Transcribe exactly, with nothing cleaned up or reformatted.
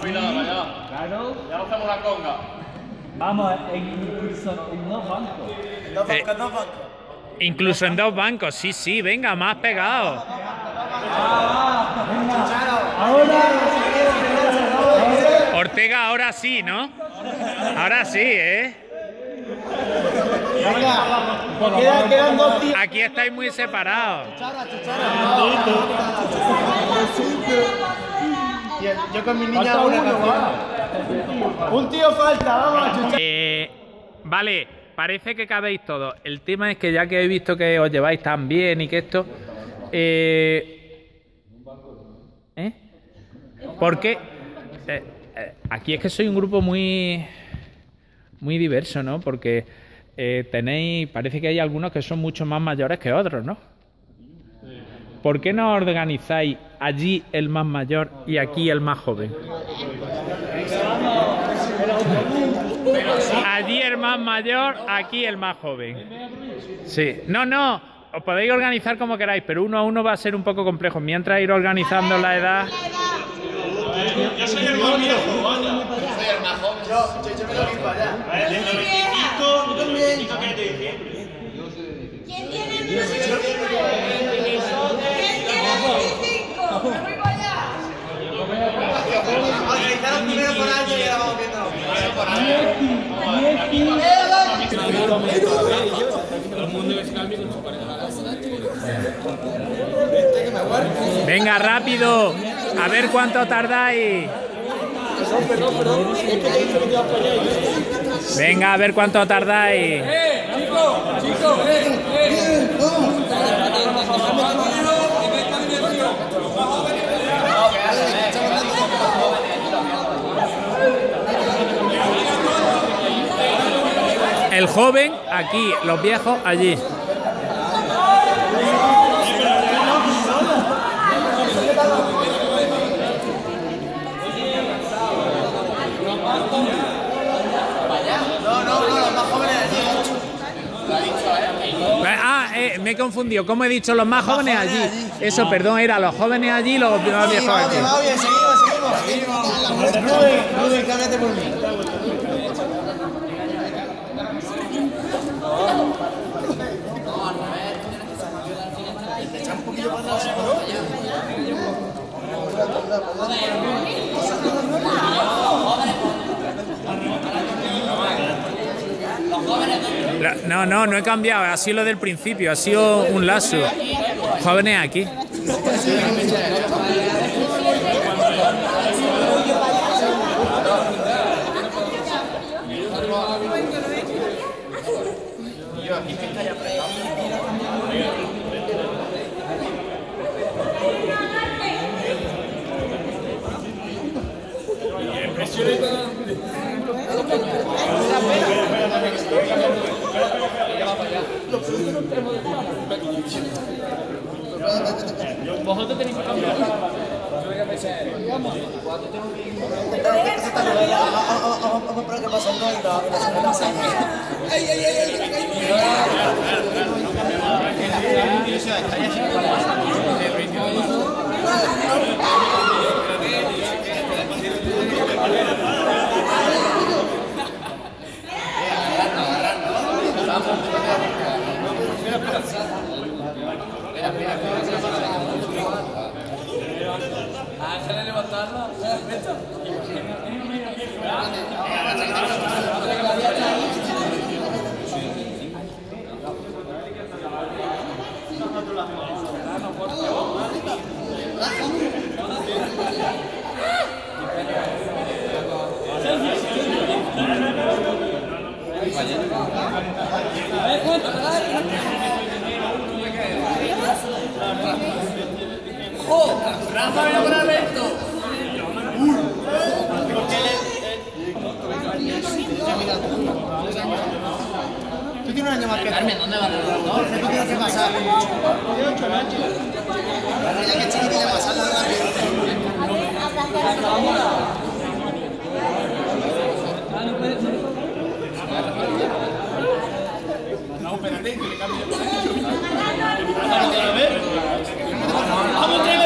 cuidado, allá. Claro. Ya no hacemos la conga. Vamos, incluso en dos bancos. Dos Eh. bancos, dos bancos. Incluso en dos bancos, sí, sí, venga, más pegado. Ahora. Ortega, ahora sí, ¿no? Ahora sí, ¿eh? Venga, quedan, quedan dos tíos. Aquí estáis muy separados. Chuchara, chuchara. Tío, yo con mi niña hago una canción. Un tío falta, vamos a chuchar. Eh, vale, parece que cabéis todos. El tema es que ya que he visto que os lleváis tan bien y que esto... Eh, ¿eh? ¿Por qué? Eh, eh, aquí es que soy un grupo muy... muy diverso, ¿no? Porque eh, tenéis... Parece que hay algunos que son mucho más mayores que otros, ¿no? ¿Por qué no organizáis allí el más mayor y aquí el más joven? Allí el más mayor, aquí el más joven. Sí. No, no, os podéis organizar como queráis, pero uno a uno va a ser un poco complejo. Mientras ir organizando la edad... Yo soy el más viejo, vaya. Yo soy el más joven. Yo, yo, yo me lo vi para allá. A ver, del noventa y cinco, del noventa y cinco que es de diciembre. ¿Quién tiene veinticinco? ¿Quién tiene veinticinco? ¡Me voy para allá! Organizaron primero por año y ahora vamos viendo. Primero por año. Venga, rápido. A ver cuánto tardáis. Venga, a ver cuánto tardáis. El joven aquí, los viejos allí. No, no, no, los más jóvenes allí. Ah, eh, me he confundido. ¿Cómo he dicho? Los más jóvenes allí. Eso, perdón, era los jóvenes allí y los más viejos aquí. Vamos bien, seguimos, seguimos. Rubén, Rubén, cámbiate por mí. No, no, no he cambiado. Ha sido lo del principio. Ha sido un lazo. Jóvenes aquí. Vosotros tenéis que cambiar. Vamos a esperar que pase el no y la... ¡Ey, ey, ey! Ángeles levantarla. Rafa, ven a poner esto. Tú tienes un año más que Carmen, ¿dónde vas? No, tú tienes que pasar. Ya que chico tiene que pasar No, espérate, que le cambie. Vamos,